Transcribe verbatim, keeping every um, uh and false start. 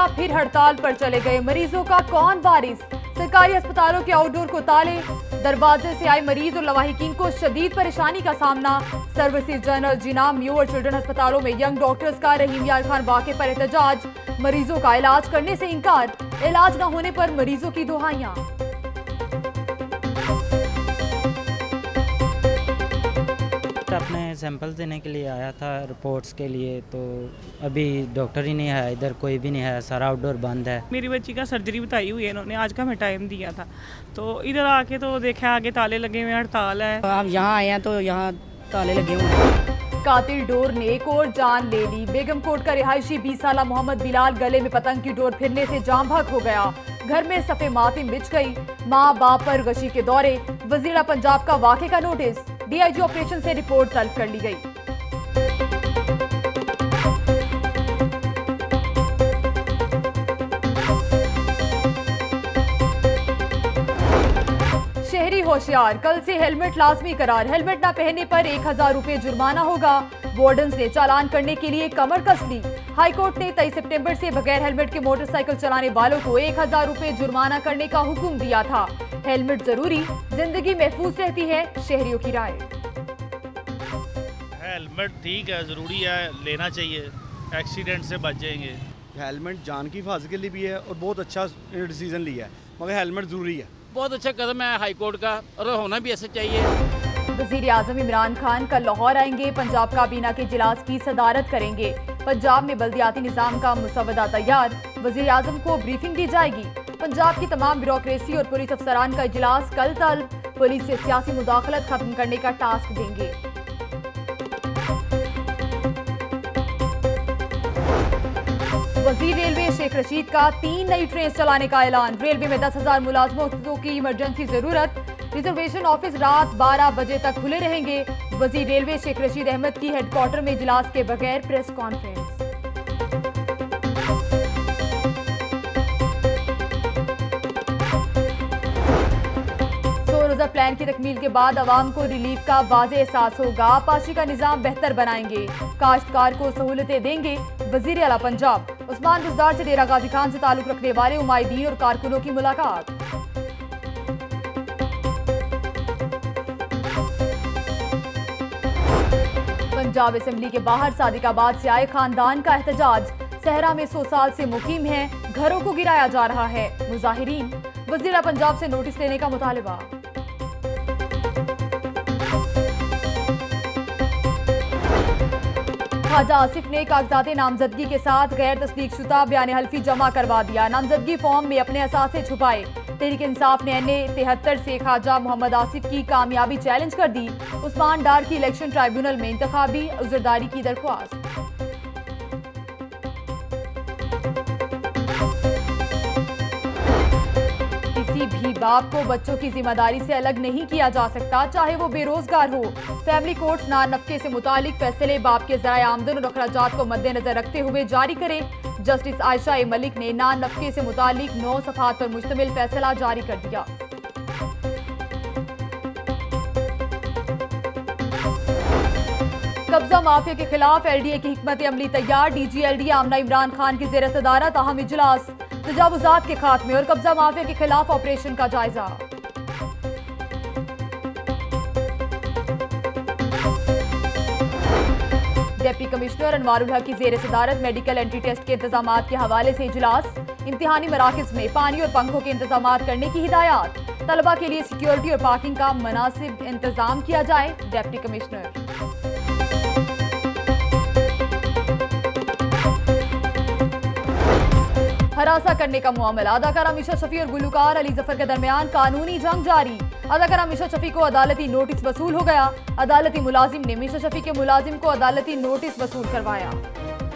Media फिर हड़ताल पर चले गए। मरीजों का कौन वारिस? सरकारी अस्पतालों के आउटडोर को ताले, दरवाजे से आए मरीज और लवाहिकीन को शदीद परेशानी का सामना। सर्विसेज जनरल जिना म्यू और चिल्ड्रन अस्पतालों में यंग डॉक्टर्स का रहीम यार खान वाक़े पर एहतजाज। मरीजों का इलाज करने से इनकार, इलाज न होने पर मरीजों की दुहाइयां। अपने सैंपल देने के लिए आया था रिपोर्ट्स के लिए, तो अभी डॉक्टर ही नहीं है, इधर कोई भी नहीं है, सारा आउटडोर बंद है। मेरी बच्ची का सर्जरी बताई हुई है इन्होंने, आज का हमें टाइम दिया था, तो इधर आके तो देखा आगे ताले लगे हुए, हड़ताल है। हम यहाँ आए हैं तो यहाँ ताले लगे हुए हैं। कातिल डोर ने एक और जान ले ली। बेगमकोट का रिहायशी बीस साला मोहम्मद बिलाल गले में पतंग की डोर फिरने से जाम भाग हो गया। घर में सफे मातिम बिछ गई। मां बाप पर गशी के दौरे। वजीर पंजाब का वाक़े का नोटिस। डीआईजी ऑपरेशन से रिपोर्ट तलब कर ली गई। शहरी होशियार, कल से हेलमेट लाजमी करार। हेलमेट न पहनने पर एक हजार रुपए जुर्माना होगा। वार्डन्स ने चालान करने के लिए कमर कस ली। हाईकोर्ट ने तेईस सितंबर से बगैर हेलमेट के मोटरसाइकिल चलाने वालों को एक हजार रुपए जुर्माना करने का हुक्म दिया था। हेलमेट जरूरी, जिंदगी महफूज रहती है, शहरियों की राय। हेलमेट ठीक है, ज़रूरी है, लेना चाहिए, एक्सीडेंट से बच जाएंगे। हेलमेट जान की हिफाजत के लिए भी है और बहुत अच्छा डिसीजन लिया है, मगर हेलमेट ज़रूरी है। बहुत अच्छा कदम है हाई कोर्ट का, और होना भी ऐसा चाहिए। वज़ीर आज़म इमरान खान कल लाहौर आएंगे। पंजाब काबीना के इजलास की सदारत करेंगे। पंजाब में बल्दियाती निज़ाम का मुसवदा तैयार, वज़ीर आज़म को ब्रीफिंग दी जाएगी। पंजाब की तमाम ब्यूरोक्रेसी और पुलिस अफसरान का इजलास कल तलब। पुलिस से सियासी मुदाखलत खत्म करने का टास्क देंगे। वज़ीर रेलवे शेख रशीद का तीन नई ट्रेन चलाने का ऐलान। रेलवे में दस हजार मुलाजमों की इमरजेंसी जरूरत। रिजर्वेशन ऑफिस रात बारह बजे तक खुले रहेंगे। वज़ीर रेलवे शेख रशीद अहमद की हेडक्वार्टर में इजलास के बगैर प्रेस कॉन्फ्रेंस। सौ रोजा प्लान की तकमील के बाद अवाम को रिलीफ का वाज़े एहसास होगा। पाशी का निज़ाम बेहतर बनाएंगे, काश्तकार को सहूलतें देंगे। वज़ीर आला पंजाब उस्मान बुज़दार से डेरा गाजी खान से ताल्लुक रखने वाले उमायदीन और कारकुनों की मुलाकात। पंजाब असेंबली के बाहर सादिकाबाद से आए खानदान का एहतजाज। सहरा में सौ साल से मुकीम है, घरों को गिराया जा रहा है। मुजाहिरीन वज़ीर पंजाब से नोटिस लेने का मुतालिबा। ख्वाजा आसिफ ने कागजात नामजदगी के साथ गैर तस्दीक शुदा बयान हल्फी जमा करवा दिया। नामजदगी फॉर्म में अपने असासे छुपाए। तहरीक इंसाफ ने एन ए तिहत्तर से ख्वाजा मोहम्मद आसिफ की कामयाबी चैलेंज कर दी। उस्मान डार की इलेक्शन ट्राइब्यूनल में इंतखाबी उज़रदारी की दरख्वास्त। किसी भी बाप को बच्चों की जिम्मेदारी से अलग नहीं किया जा सकता, चाहे वो बेरोजगार हो। फैमिली कोर्ट नान नफके से मुतालिक फैसले बाप के ज़राए आमदन और अखराजात को मद्देनजर रखते हुए जारी करे। जस्टिस आयशा ए मलिक ने नान नफके से मुतालिक नौ सफ़हात पर मुश्तमिल फैसला जारी कर दिया। कब्जा माफिया के खिलाफ एलडीए की हिकमत अमली तैयार। डीजी एलडीए आमना इमरान खान की ज़ेर सदारत अहम इजलास। तजावुजात के खात्मे और कब्जा माफिया के खिलाफ ऑपरेशन का जायजा। डिप्टी कमिश्नर अनवारुल हक की ज़ेर सदारत मेडिकल एंट्री टेस्ट के इंतजाम के हवाले से इजलास। इम्तिहानी मराकज़ में पानी और पंखों के इंतजाम करने की हिदायत। तलबा के लिए सिक्योरिटी और पार्किंग का मुनासिब इंतजाम किया जाए। डिप्टी कमिश्नर हरासा करने का मामला। अदाकारा मीशा शफी और गुलकार अली जफर के दरमियान कानूनी जंग जारी। अदाकारा मीशा शफी को अदालती नोटिस वसूल हो गया। अदालती मुलाजिम ने मीशा शफी के मुलाजिम को अदालती नोटिस वसूल करवाया।